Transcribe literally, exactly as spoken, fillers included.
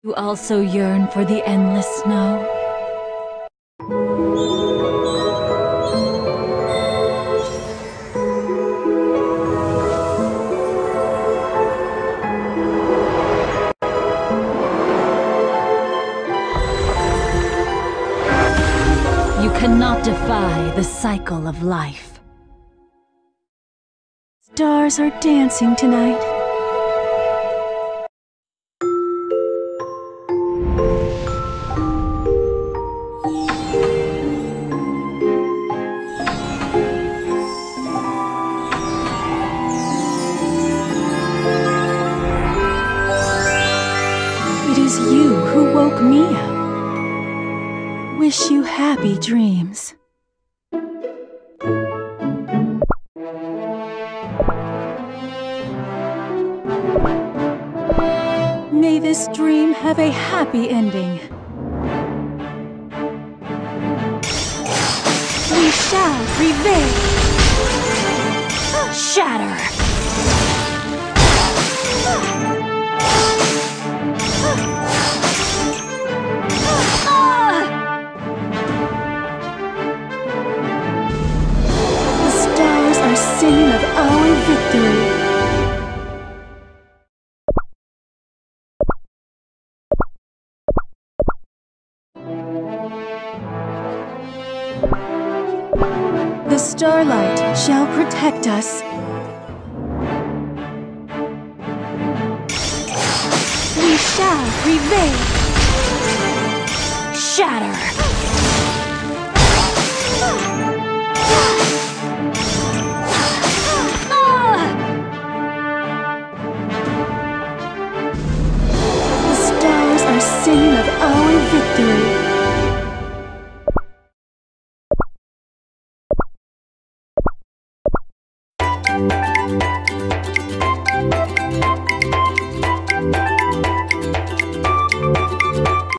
You also yearn for the endless snow? You cannot defy the cycle of life. Stars are dancing tonight. It is you who woke me up. Wish you happy dreams. May this dream have a happy ending. We shall prevail. Shatter. The stars are singing of our victory. The starlight shall protect us. We shall prevail. Shatter. The stars are singing of our victory.